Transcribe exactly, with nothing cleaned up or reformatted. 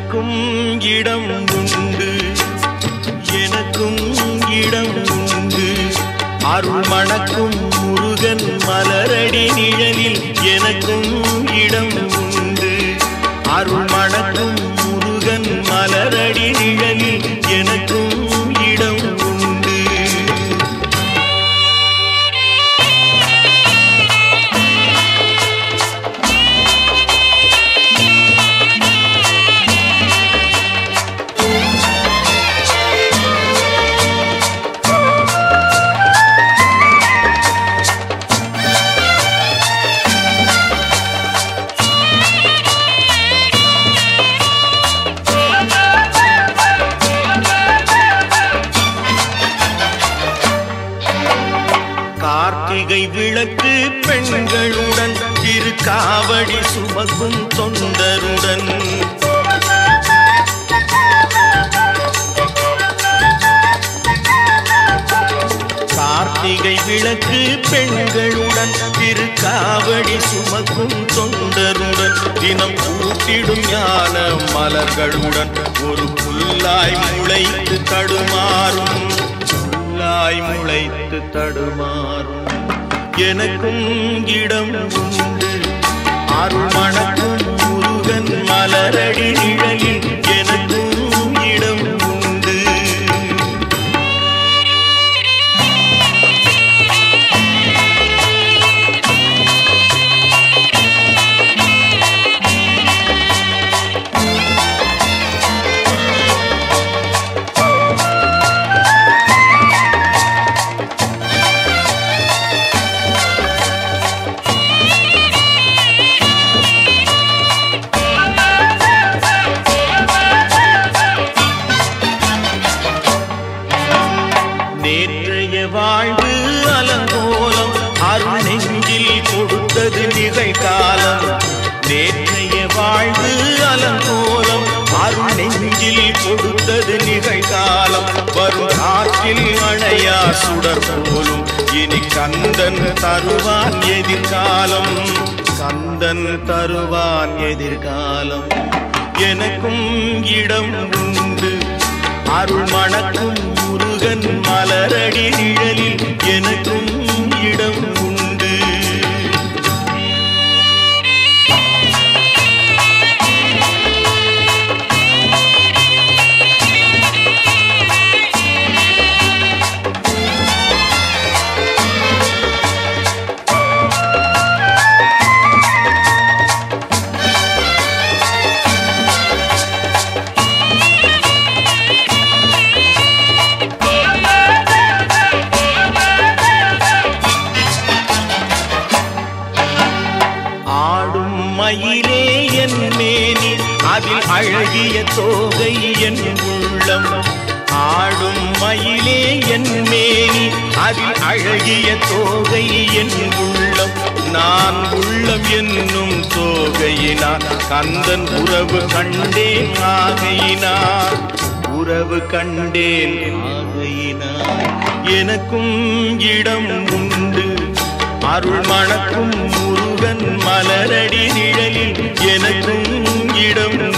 எனக்கும் இடம் உண்டு எனக்கும் இடம் உண்டு அருள் மணக்கும் முருகன் மலரடி நிழலில் எனக்கும் இடம் உண்டு அருள் மணக்கும் முருகன் மலரடி நிழலில் எனக்கும் இடம் உண்டு. கார்த்திகை விளக்கு பெண்களுடன் திருக்காவடி சுமக்கும் தொண்டருடன் கார்த்திகை விளக்கு பெண்களுடன் திருக்காவடி சுமக்கும் தொண்டருடன் தினம் கூட்டிடும் ஞான மலர்களுடன் ஒரு புல்லாய் முளைத்து தடுமாறும் புல்லாய் முளைத்து தடுமாறும் எனக்கும் இடம் உண்டு அருள் மணக்கும் முருகன் மலரடி நிழலில் எனக்கும் இடம் உண்டு. நேற்றைய வாழ்வு அலங்கோலம் அருள் நெஞ்சில் கொடுத்தது நிகழ்காலம் நேற்றைய வாழ்வு அலங்கோலம் அருள் நெஞ்சில் கொடுத்தது நிகழ்காலம் வரும் காற்றில் அணையா சுடர் போலும் இனி கந்தன் தருவான் எதிர்காலம் கந்தன் தருவான் எதிர்காலம் எனக்கும் இடம் உண்டு அருள் மணக்கும் முருகன் மலரடி நிழலில் எனக்கும் இடம் உண்டு. மயிலே என் மேனி அதில் அழகிய தோகை என் உள்ளம் ஆடும் மயிலே என் மேனி அதில் அழகிய தோகை என் உள்ளம் நான் உள்ளம் என்னும் தோகையினார் கந்தன் உறவு கண்டேன் ஆகையினார் உறவு கண்டேன் ஆகையினார் எனக்கும் இடம் உண்டு அருள் மணக்கும் முருகன் மலரடி நிழலில் எனக்கும் இடம்